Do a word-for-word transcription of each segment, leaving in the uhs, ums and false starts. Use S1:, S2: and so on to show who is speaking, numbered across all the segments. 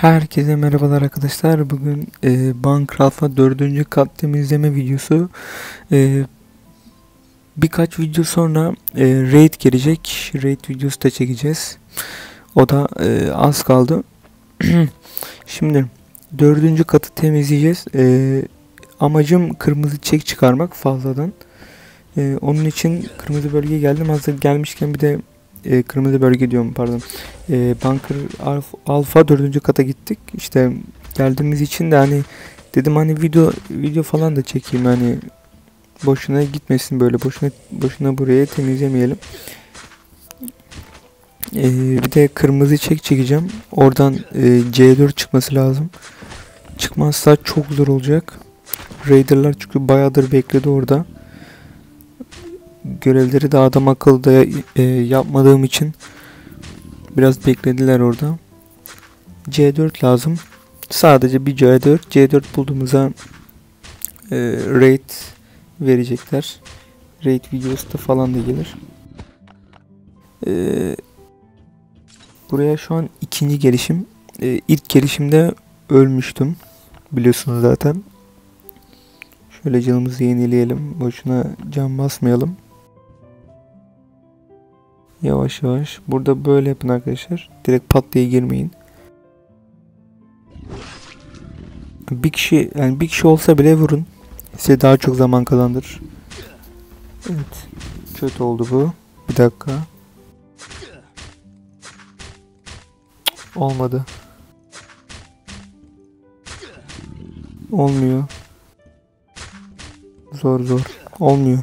S1: Herkese merhabalar arkadaşlar. Bugün e, Bank Alpha dördüncü kat temizleme videosu. E, birkaç video sonra e, raid gelecek. Raid videosu da çekeceğiz. O da e, az kaldı. Şimdi dördüncü katı temizleyeceğiz. E, amacım kırmızı çek çıkarmak fazladan. E, onun için kırmızı bölgeye geldim. Hazır gelmişken bir de e, kırmızı bölge diyorum pardon. E, Bunker Alpha, Alpha dördüncü kata gittik. İşte geldiğimiz için de hani dedim hani video video falan da çekeyim, hani boşuna gitmesin, böyle boşuna boşuna buraya temizlemeyelim. E, bir de kırmızı çek çekeceğim. Oradan e, C dört çıkması lazım. Çıkmazsa çok zor olacak. Raider'lar çünkü bayağıdır bekledi orada. Görevleri de adam akıllı da e, yapmadığım için biraz beklediler orada. C dört lazım. Sadece bir C dört. C dört bulduğumuzda e, raid verecekler. Raid videosu da falan da gelir. E, buraya şu an ikinci gelişim. E, ilk gelişimde ölmüştüm. Biliyorsunuz zaten. Şöyle canımızı yenileyelim. Boşuna can basmayalım. Yavaş yavaş. Burada böyle yapın arkadaşlar. Direkt pat diye girmeyin. Bir kişi yani bir kişi olsa bile vurun. Size daha çok zaman kazandırır. Evet. Kötü oldu bu. Bir dakika. Olmadı. Olmuyor. Zor zor. Olmuyor.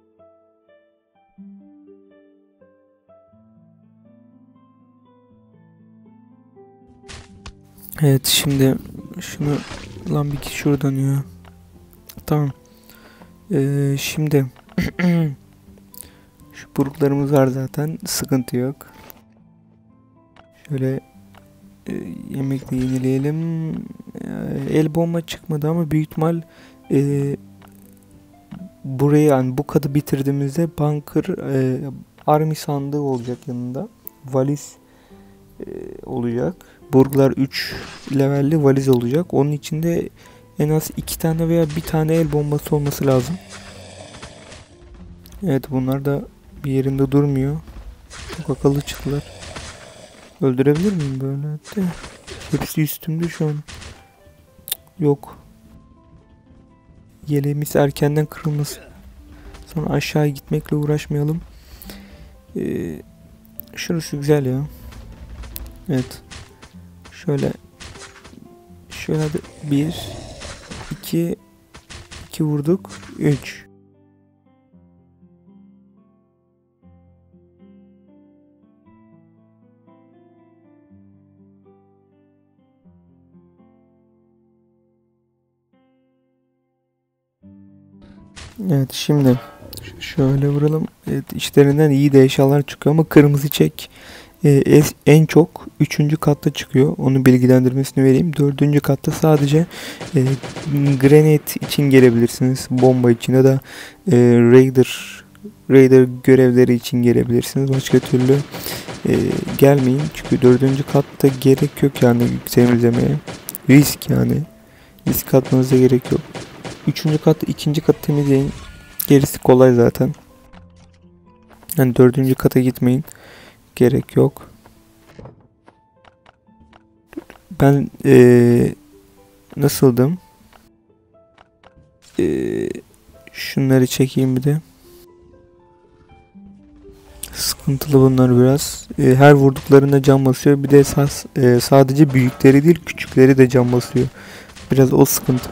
S1: Evet, şimdi şunu lan bir kişi şuradan ya. Tamam. Ee, şimdi şu buruklarımız var zaten, sıkıntı yok. Şöyle e, yemekle yenileyelim. E, el bomba çıkmadı ama büyük ihtimal e, burayı yani bu katı bitirdiğimizde bunker e, army sandığı olacak yanında. Valiz e, olacak. Burglar üç levelli valiz olacak. Onun içinde en az iki tane veya bir tane el bombası olması lazım. Evet, bunlar da bir yerinde durmuyor. Çok akıllı çıktılar. Öldürebilir miyim böyle? De. Hepsi üstümde şu an. Yok. Yeleğimiz erkenden kırılmasın. Sonra aşağı gitmekle uğraşmayalım. Ee, şurası güzel ya. Evet. Şöyle şöyle bir iki iki vurduk. üç. Evet, şimdi şöyle vuralım. Evet, içlerinden iyi de eşyalar çıkıyor ama kırmızı çek e, en çok üçüncü katta çıkıyor. Onu bilgilendirmesini vereyim. dördüncü katta sadece e, granate için gelebilirsiniz. Bomba için ya da e, raider raider görevleri için gelebilirsiniz. Başka türlü e, gelmeyin. Çünkü dördüncü katta gerek yok yani temizlemeye. Risk yani. Risk atmanıza gerek yok. Üçüncü katı, ikinci katı temizleyin. Gerisi kolay zaten. Yani dördüncü kata gitmeyin. Gerek yok. Ben ee, nasıldım? Ee, şunları çekeyim bir de. Sıkıntılı bunlar biraz. Ee, her vurduklarında can basıyor. Bir de esas, e, sadece büyükleri değil küçükleri de can basıyor. Biraz o sıkıntı.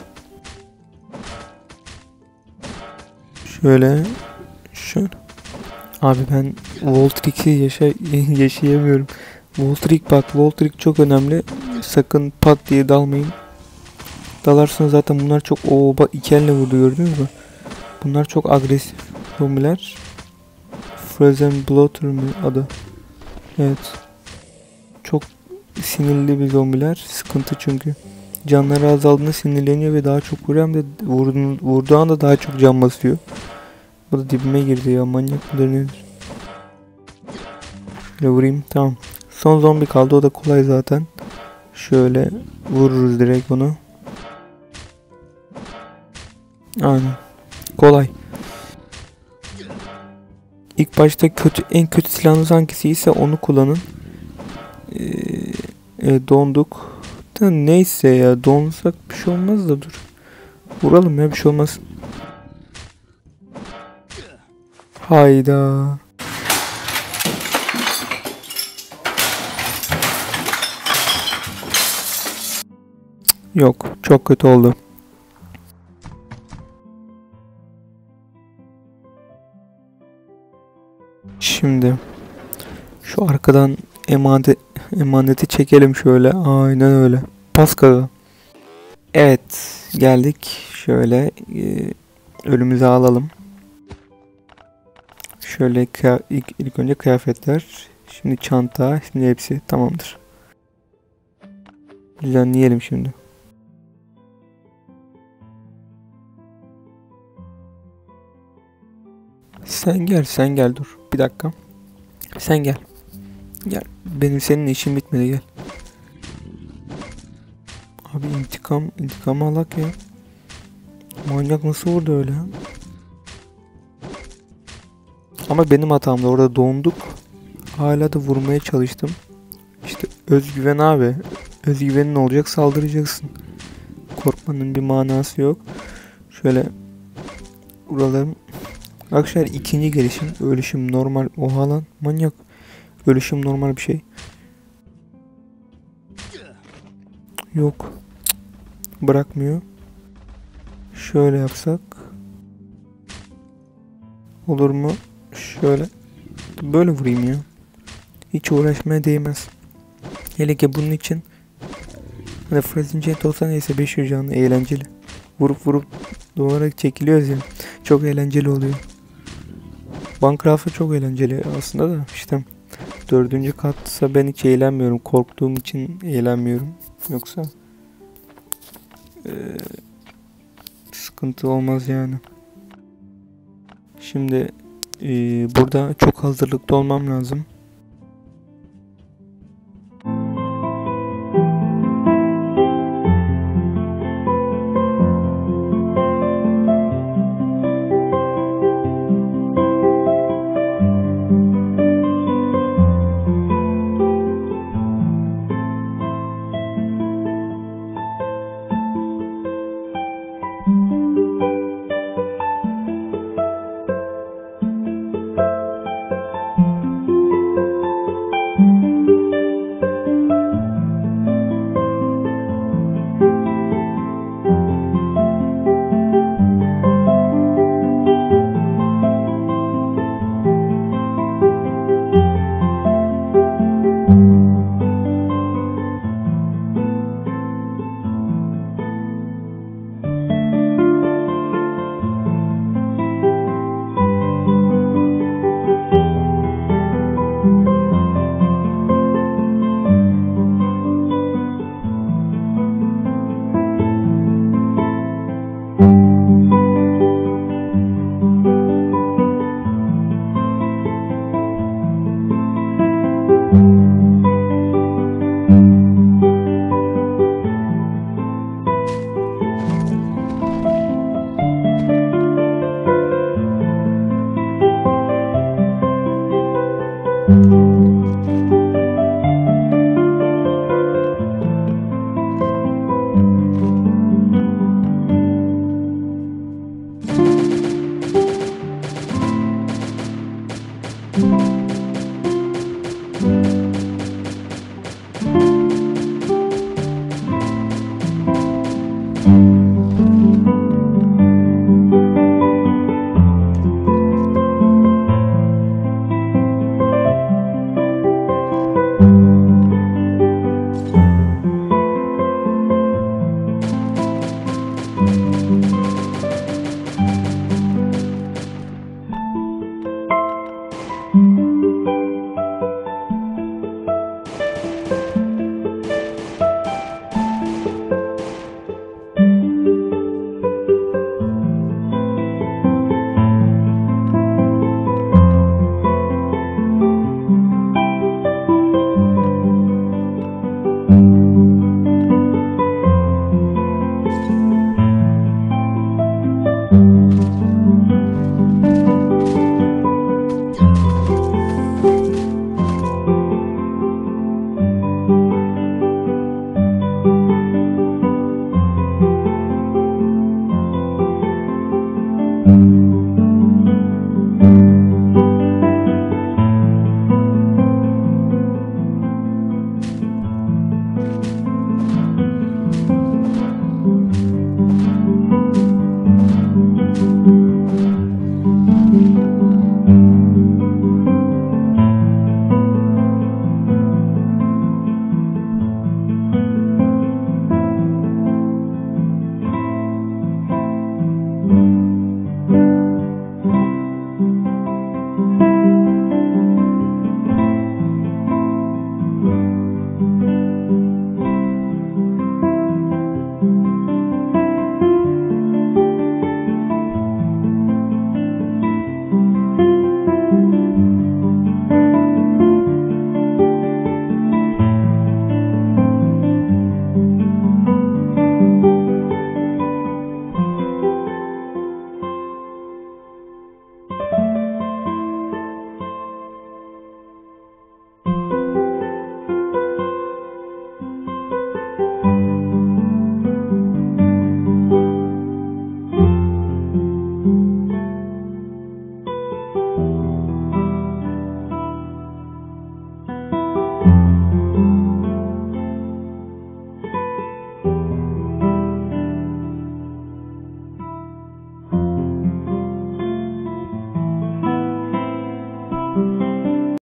S1: Şöyle. Şöyle. Abi ben Voltrix'i yaşa yaşayamıyorum. Voltrix bak, Voltrix çok önemli. Sakın pat diye dalmayın. Dalarsanız zaten bunlar çok o bak iki elle vurdu, gördünüz mü? Bunlar çok agresif zombiler. Frozen Bloater mı adı? Evet. Çok sinirli bir zombiler. Sıkıntı çünkü. Canları azaldığında sinirleniyor ve daha çok vuruyor, hem de vurduğu, vurduğu anda daha çok can basıyor. Bu da dibime girdi ya, manyak mıdır nedir? Şöyle vurayım, tamam. Son zombi kaldı, o da kolay zaten. Şöyle vururuz direkt onu. Aynen. Kolay. İlk başta kötü, en kötü silahınız hangisi ise onu kullanın. Ee, e, donduk. Da neyse ya, donsak bir şey olmaz da dur. Vuralım ya, bir şey olmaz. Hayda. Yok, çok kötü oldu. Şimdi şu arkadan emanet emaneti çekelim şöyle. Aynen öyle. Paskalı. Evet, geldik. Şöyle e, önümüze alalım. Şöyle ilk, ilk önce kıyafetler. Şimdi çanta. Şimdi hepsi tamamdır. Düzenleyelim şimdi. Sen gel, sen gel, dur. Bir dakika. Sen gel. Gel. Benim senin işim bitmedi, gel. Abi intikam, intikam alak ya. Manyak nasıl vurdu öyle? Ama benim hatamda, orada donduk. Hala da vurmaya çalıştım. İşte özgüven abi. Özgüvenin olacak, saldıracaksın. Korkmanın bir manası yok. Şöyle vuralım. Arkadaşlar ikinci gelişim. Ölüşüm normal. Oha lan manyak. Ölüşüm normal bir şey. Yok. Bırakmıyor. Şöyle yapsak. Olur mu? Şöyle. Böyle vurayım ya. Hiç uğraşmaya değmez. Hele ki bunun için hani Frozen Jet olsa neyse, beş yüz canlı eğlenceli. Vurup vurup duvara çekiliyoruz ya. Çok eğlenceli oluyor. Minecraft'ı çok eğlenceli aslında da işte dördüncü katsa ben hiç eğlenmiyorum. Korktuğum için eğlenmiyorum. Yoksa ee, sıkıntı olmaz yani. Şimdi ee, burada çok hazırlıklı olmam lazım.